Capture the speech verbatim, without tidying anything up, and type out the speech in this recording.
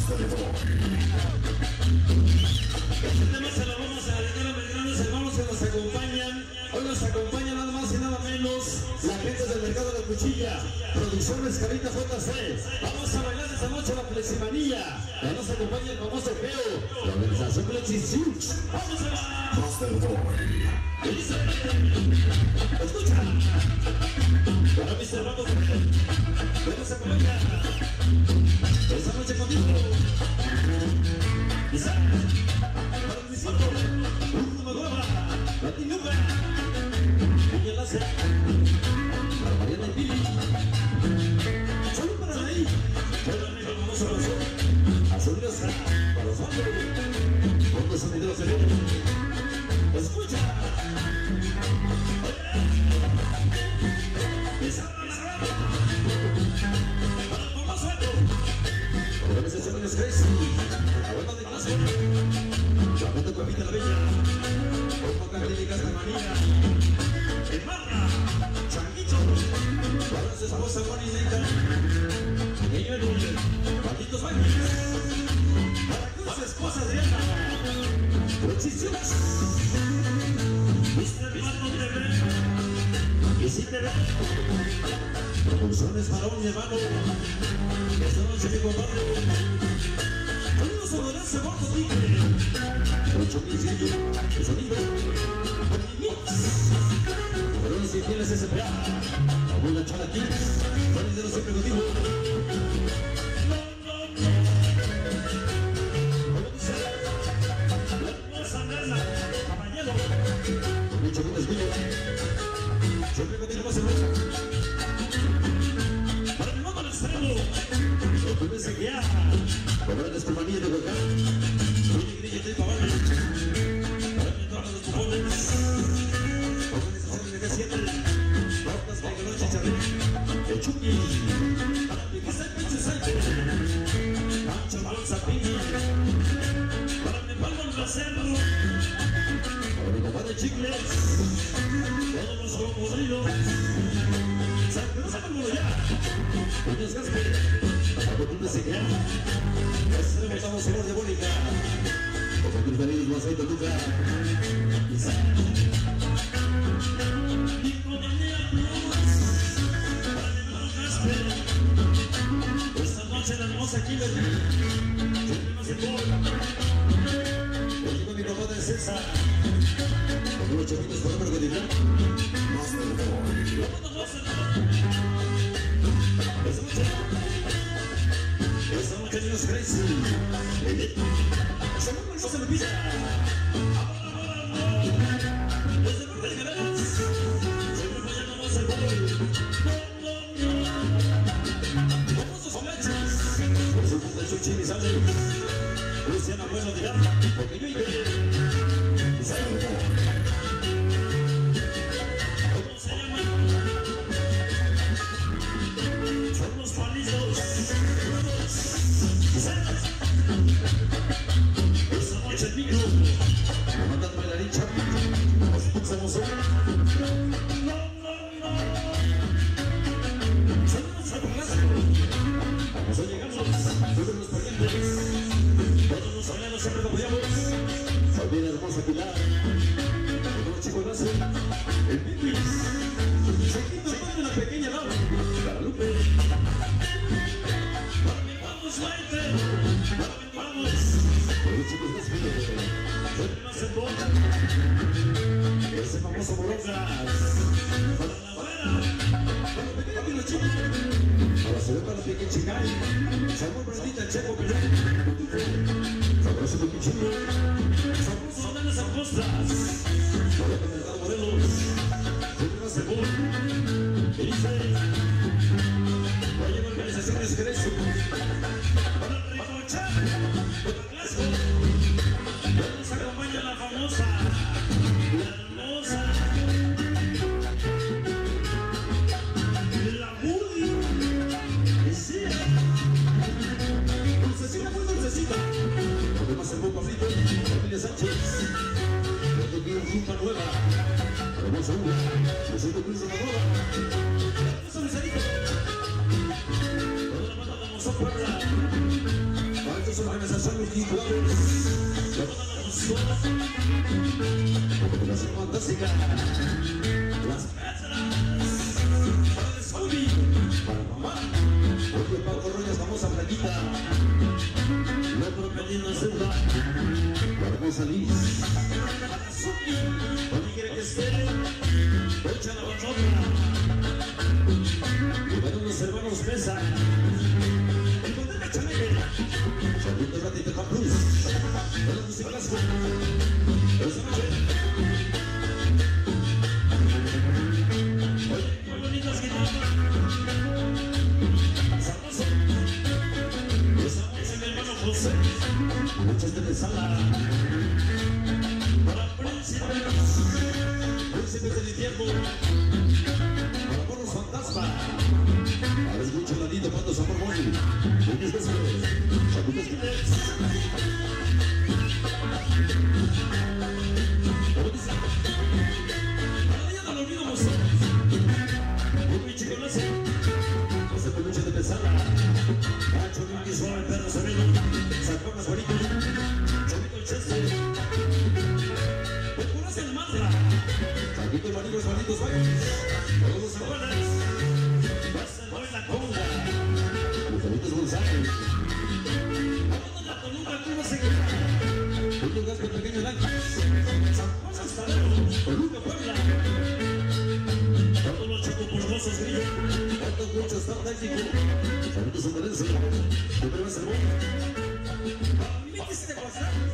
Este tema se lo vamos a dedicar a mis grandes hermanos que nos acompañan. Hoy nos acompaña nada más y nada menos la gente del mercado de la cuchilla, Producciones Carita J C. Vamos a bailar esta noche la fleximanía. Ya nos acompaña el famoso Feo, la organización Flexisuch. Vamos a bailar. Dice, escucha. Para mis hermanos, que nos acompaña esta noche conmigo. Dice, para el discípulo, última nueva, la tinuca, y el láser, para Mariana y Pili. Salud para ahí, para el amigo famoso Razón, Azul y Oscar, para los hombres, con los sonidos de Dios. Escucha. Esa para el famoso Eco, para las sesiones Crazy, la banda de clase, la banda Cuevita la Bella, Opa Carlínica de Manía, el Marra, Changuito, para su esposa Juanita, Niño Eluye, Patitos Baños, para su esposa Adriana, Prochiciones, mister Marco T V, y si te ve, Producciones Varón y Hermano, esta noche mi compadre, Saludos a Lorenzo Bordo Tigre, ocho mil ciento, el sonido, Varones y Fieles S P A, Abuela Chala Kings, Juanes de los siempre contigo. Mucho bien desvío, siempre contigo más hermoso. Para mi mamá del extremo, el primer se guía, para la estromanía de volcán, Willy Grilla de Paván, para mi entorno de los pujones, organizaciones de G siete, Portas, Megalón, Chicharrín, el Chucky, para mi casa el pinche Saite, Pancho, Bolsa, Pini, para mi palmo el Becerro, para mi papá de Chicles, todos los cocodrilos, San Cruz, vámonos ya, Muñoz Gaspe, a Botín de Seguía, este le botamos en de Bólica, como tus venidos más ahí de Luca, y San y con el día Cruz, para mi hermano Gaspe, esta noche la hermosa Kimberly, siempre más de Paul, el chico mi papá de César, con unos chapitos por número de Diblán, más de Paul, vámonos más de esta noche, esta noche niños Crazy, segundo no se me pilla, ahora, ahora, no, desde Norte de Canales, siempre fallando más el boy, no, no, no, famosos flechas, por su punta de Chuchi y Sale, Luciana Bueno dirá, porque yo iré, y Sale, ¿cómo se llama? Son los palitos, esa noche el micro, me mandan bailarín Chapi, nos pulsamos hoy. No, no, no. Saludos a Palacio. Vamos a llegar todos los parientes, todos los hermanos siempre lo apoyamos. Familia hermosa Pilar, todos los chicos nacen, el Pipis, Chiquito hermano de la pequeña Laura, Guadalupe. Para mi vamos, Maite, para mi vamos, por los chicos más fríos, siempre más en boca, ese famoso Morongas, para la abuela, para los pequeños y los chicos, para la ciudad, para la pequeña Chicay, Salmón Brandita, Checo Pelé, sabroso de Pichillo, sabroso de las Angostas, para el mercado Morelos, siempre más en boca, y dice, oye, organizaciones Crazy, para el Ricochán, para Glasgow, donde nos acompaña la famosa, la hermosa, la Woody, sí, dulcecita, muy dulcecita, porque más en poco frito, Familia Sánchez, donde quiero fruta nueva, hermosa uva, José Cruz Sonadora, hermosa Lucerito, toda la banda de Mozart Puebla, Saludos a la organización Lucky Flores. La combinación fantástica. Las Petras. Para el Saudi. Para mamá. Porque Paco Royas, famosa Blanquita. Logro Pendiendo en Ceuta. Para hermosa Liz. Para Suki. Donde quiere que esté. Echa la bachota. Y para los hermanos Mesa. El Condena Chaneque. Saludos de Ratita Campus. De la música Lasco. Esta noche. Oye, muy bonitas guitarras. Sabroso. Esa noche mi hermano José. Muchas de sala. Para príncipes. Príncipes del infierno. Para porros fantasma. Para escuchar la linda cuando Sabor Móvil. Muchas veces. Saludos Guinness. Para día del olvido Mozart. Muy chico Lazo. José Peluche de Pesada. Nacho Luis Suave, Perro Sereno. San Juan Juanito. Chavito el Cheste. El Curas el Madra. Chavito el Marinos, Maritos Valles. Todos los abuelas. Barcelona la Conga. Los Chavitos González. Hablando la Toluca, Cuba se queda. Un lugar con pequeño Lánchez. San Juan Sastadero. Toluca, Puebla. Todos los chicos pulgosos grillos. Tantos muchos están técnicos. Chavitos Sonorense. Primero es el mundo. ¿A mí me quisiste pasar?